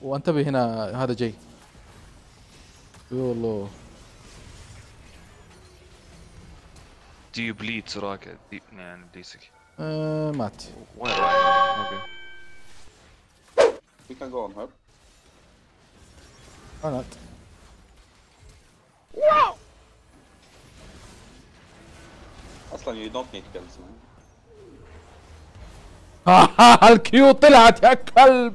وانتبه هنا هذا جاي. والله Do you bleed سراقة؟ يعني ديسك. مات. وين رايح؟ اوكي. We can go on her. مات. اصلا you don't need kills man. الكيو طلعت يا كلب.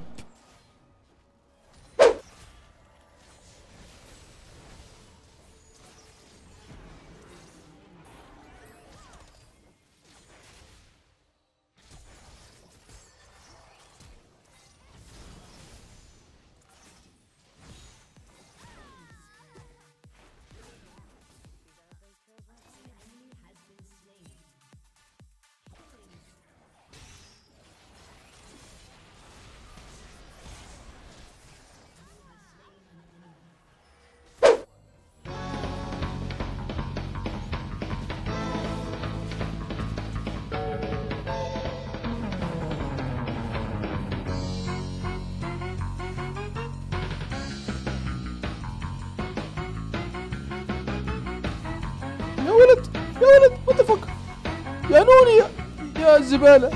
يا ولد يا ولد وات ذا فك يا نوني يا الزبالة.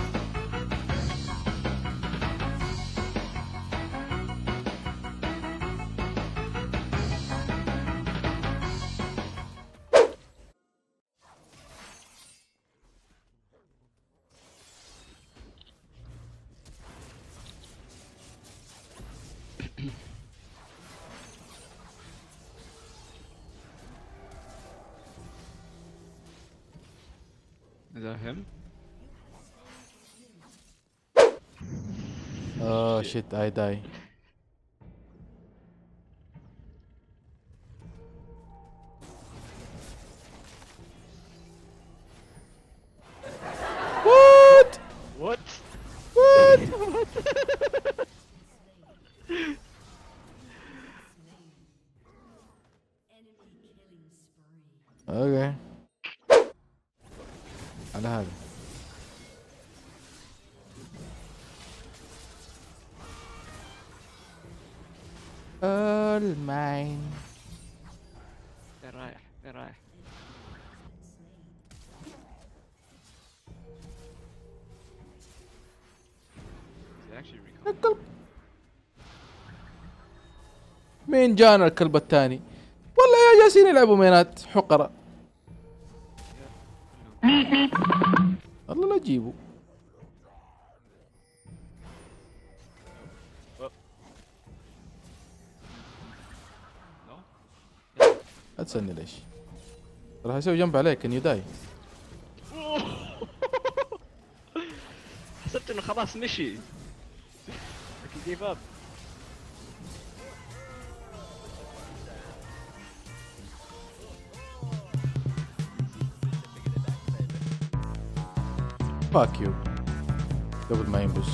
Is that him? Oh shit, I die. What? What? What? اوكي على هذا. الماين. فين رايح؟ فين رايح؟ الكلب مين جانا الكلب الثاني؟ والله يا جالسين يلعبوا مينات حقرة. والله لا تجيبوا. لا تسألني ليش. راح اسوي جنب عليك ان يو داي. حسبت انه خلاص مشي. جيف اب. فاك يو قبل ما ينبس.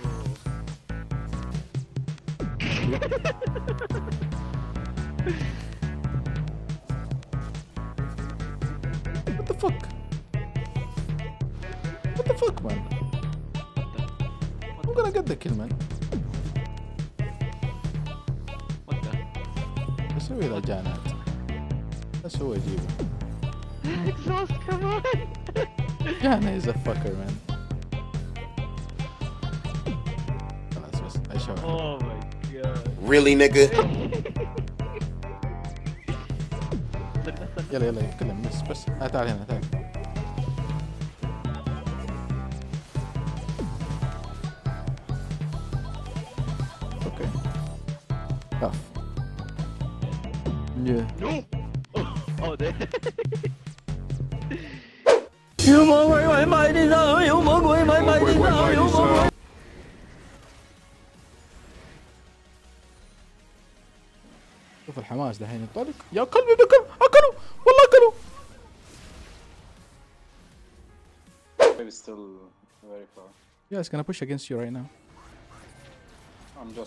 What the fuck? What the fuck man? I'm gonna get the kill man. اسوي ذا جانات. بس هو يجيبه. Exhaust كمان. جانا is a fucker man. خلاص بس اشوف. Oh my god. Really nigga? يلا يلا اتكلم بس تعال هنا تعال. اوكي كاف. No. Oh there. 有魔鬼快卖地上，有魔鬼快卖地上，有魔鬼。 شوف الحماس دحين ينطلق. يا كلب ابن كلب اكلوا والله اكلوا. Maybe still very far. Yes, can I push against you right now? I'm just.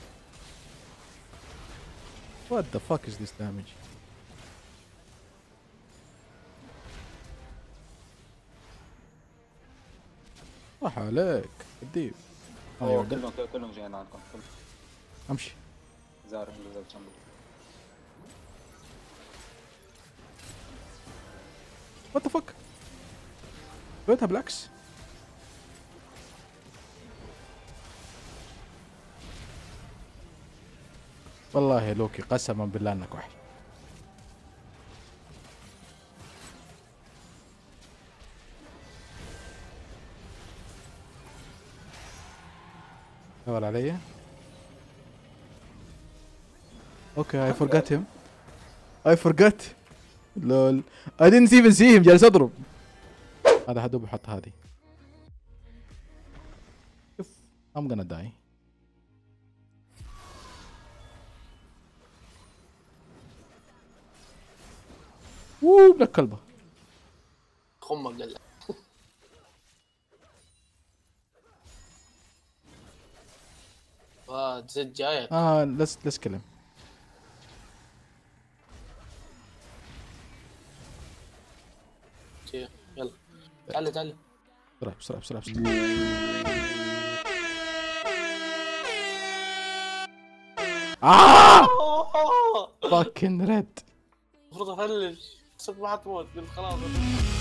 What the fuck is this damage? راح عليك الديب. كلهم جايين عندكم. امشي. زار نزل جنبه. وات ذا فك. سويتها بالعكس. والله يا لوكي قسما بالله انك وحش. دور علي. اوكي I forgot him. I forgot. لول I didn't even see him. جالس اضرب. هذا حدوب يحط هذه. شوف I'm gonna die. ابن الكلبة. خمك قال زد جايك. let's kill him. يلا تعال تعال بسرعة. fucking red. المفروض افلش صرت ما حتموت قلت خلاص.